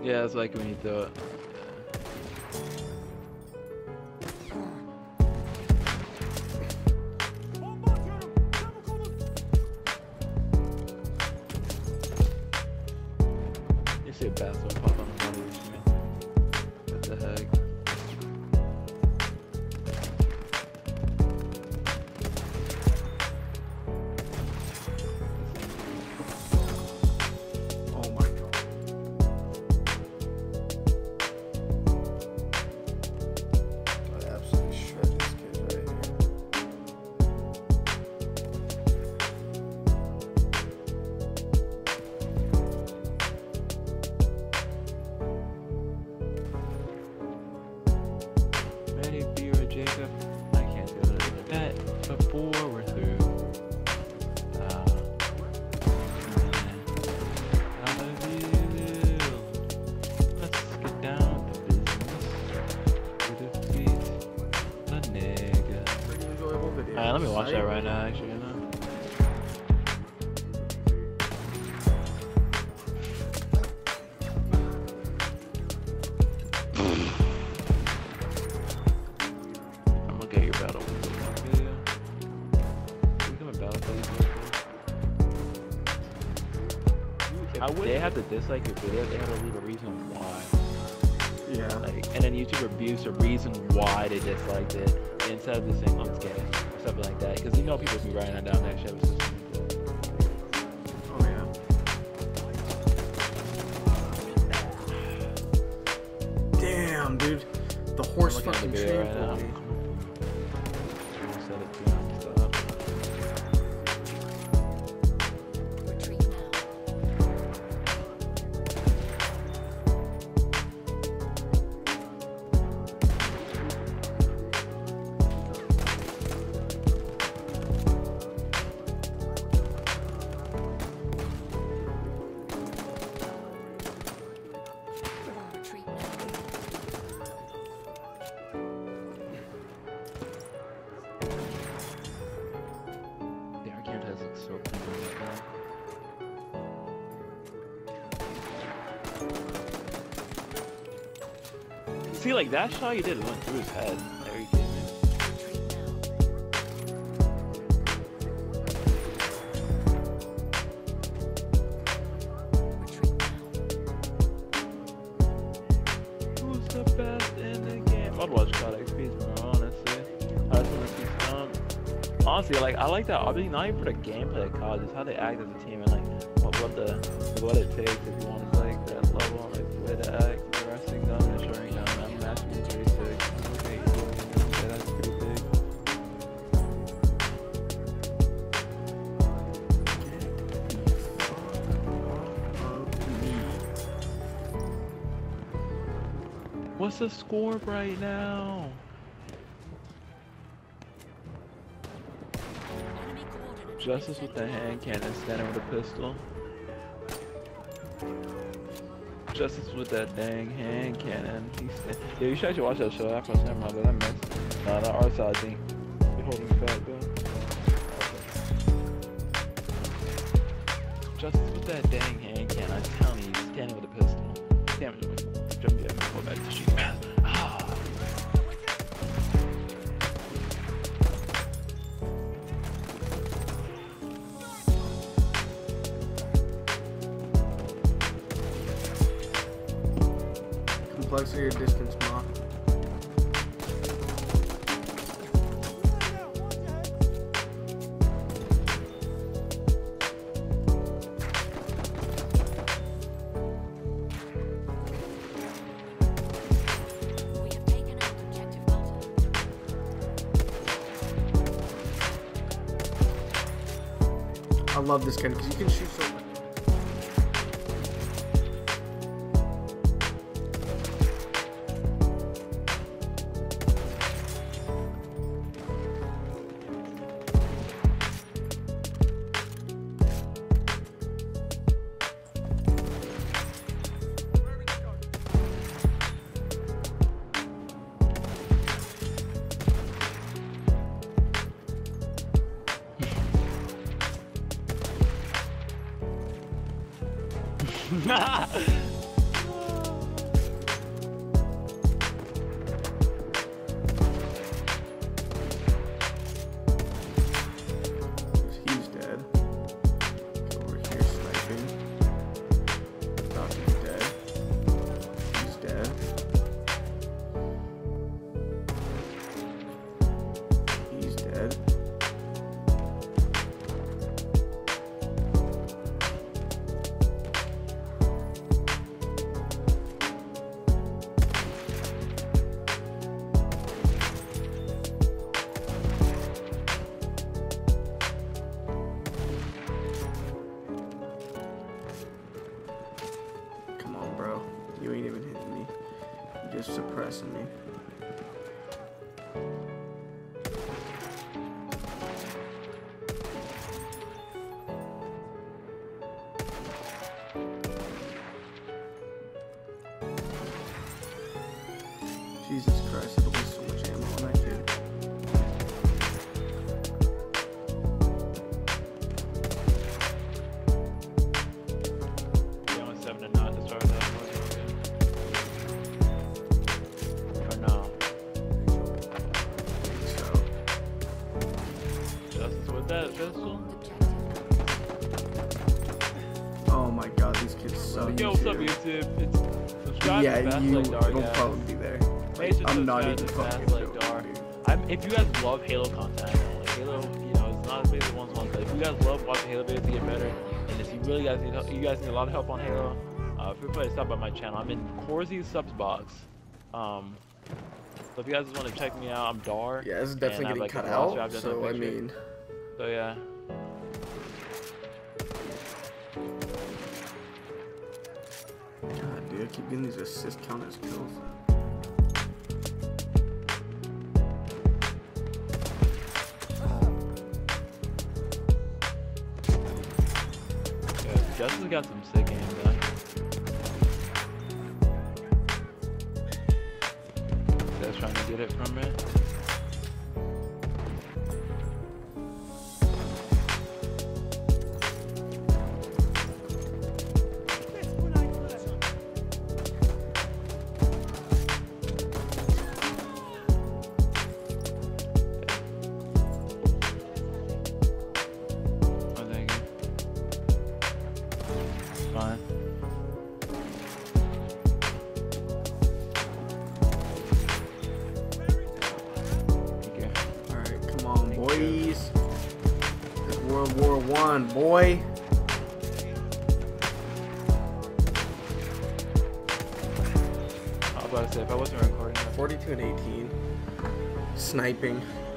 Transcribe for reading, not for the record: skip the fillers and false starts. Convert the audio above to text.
Yeah, it's like when you throw it. You see a bathroom pop on the body. What the heck? Oh my god. I absolutely shred this kid right here. Ready, B or Jacob? I can't do it. That before we're through. How do you? Let's get down to business. To defeat the nigga. Pretty enjoyable video. Alright, let me watch that right now, actually, you know? I'm gonna get your battle video. Become a battle If they have to dislike your video, they have to leave a reason why. Yeah. Like, and then YouTube reviews a reason why they disliked it instead of just saying I'm scared or something like that. Because you know people be writing that down there. Shit was just Oh yeah. Damn, dude. The horse I'm looking at the fucking video right now. trampled me. Set it to stop. Retreat now. Retreat now. The Arcantas looks so cool like that. See, like that shot you did went through his head. Are you kidding me? Retreat now. Retreat now. Who's the best in the game? I'd watch COD XP's more, honestly. I just want to see some. Honestly, like I like that. Obviously, not even for the gameplay of COD, just how they act as a team and like what it takes if you want to play that level, like the way to act, the resting gun, the shooting gun. I'm matching 36. Okay, yeah, that's pretty big. What's the score right now? Enemy coordinates. Justice with the hand cannon, standing with a pistol. Justice with that dang hand cannon. Yeah, you should actually watch that show. That first, never mind, but I missed. Nah, that art side thing. Be holding me back, though. Justice with that dang hand cannon. I'm telling you, he's standing with a pistol. Damn it, jump get me, go back to shoot. Ah. Complexity or distance, ma. We have taken out objective Alpha. I love this gun because you can shoot so much. is suppressing me. Jesus Christ, it'll be so much ammo on that kid. Yeah, I'm 7 and 9 to start that. For now. So, Justice with that pistol. oh my god, these kids suck. Yo, what's up, YouTube? It's subscribe Yeah, to Fast you Like Dar, will guys. probably be there. Major I'm not subscribe even to fucking Fast Like joking, Dar. dude. If you guys love Halo content, like Halo, you know, it's not as big as the ones, but if you guys love watching Halo videos to get better, and if you really guys need help, you guys need a lot of help on Halo, feel free to stop by my channel. I'm in Corzy's subs box. So if you guys just want to check me out, I'm Dar. Yeah, this is and definitely I have, getting like, cut a roster out, I've done so a I picture. mean, So yeah. god dude, I keep getting these assist count as kills. Yeah, Justin's got some sick games, though. You guys trying to get it from me? Oh, thank you. Fine. Okay. Alright, come on, boys. It's World War One, boy. I was about to say, if I wasn't recording that. 42 and 18. Sniping.